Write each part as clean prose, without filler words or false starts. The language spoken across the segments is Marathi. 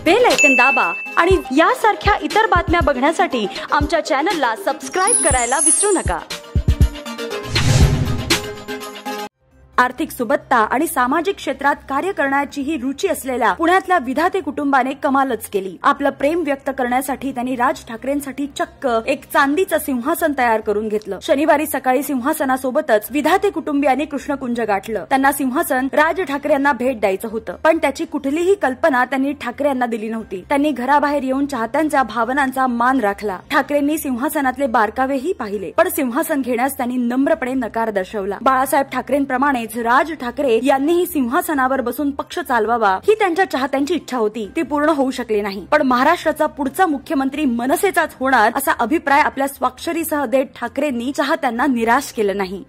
बेल आयकॉन दाबा आणि यासारख्या इतर बातम्या बघण्यासाठी आमच्या चॅनलला सबस्क्राइब करायला विसरू नका। आर्थिक सुबत्ता आणि सामाजिक क्षेत्रात कार्य करण्याची ही रुची असलेल्या पुण्यातल्या विधाते कुटुंबाने कमालच केली। आपलं प्रेम व्यक्त करण्यासाठी त्यांनी राज ठाकरेंसाठी चक्क एक चांदीचं सिंहासन तयार करून घेतलं। शनिवारी सकाळी सिंहासनासोबतच विधाते कुटुंबियांनी कृष्णकुंज गाठलं। त्यांना सिंहासन राज ठाकरे यांना भेट द्यायचं होतं, पण त्याची कुठलीही कल्पना त्यांनी ठाकरे यांना दिली नव्हती। त्यांनी घराबाहेर येऊन चाहत्यांच्या भावनांचा मान राखला। ठाकरेंनी सिंहासनातले बारकावेही पाहिले, पण सिंहासन घेण्यास त्यांनी नम्रपणे नकार दर्शवला। बाळासाहेब ठाकरेंप्रमाणे राज ठाकरे यांनीही सिंहासनावर बसून पक्ष चालवावा ही त्यांच्या चाहत्यांची इच्छा होती, ती पूर्ण होऊ शकली नाही। पण महाराष्ट्राचा पुढचा मुख्यमंत्री मनसेचाच होणार असा अभिप्राय आपल्या स्वाक्षरीसह देत ठाकरेंनी चाहत्यांना निराश केलं नाही।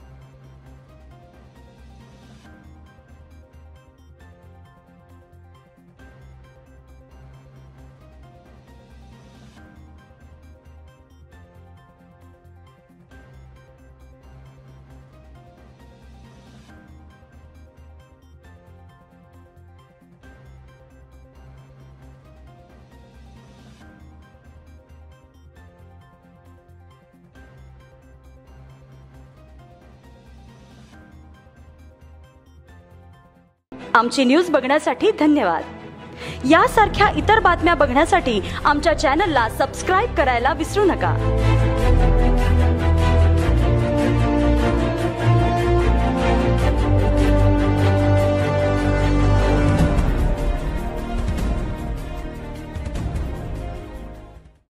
आमची न्यूज बघण्यासाठी धन्यवाद। यासारख्या इतर बातम्या बघण्यासाठी आमच्या चॅनलला सबस्क्राइब करायला विसरू नका।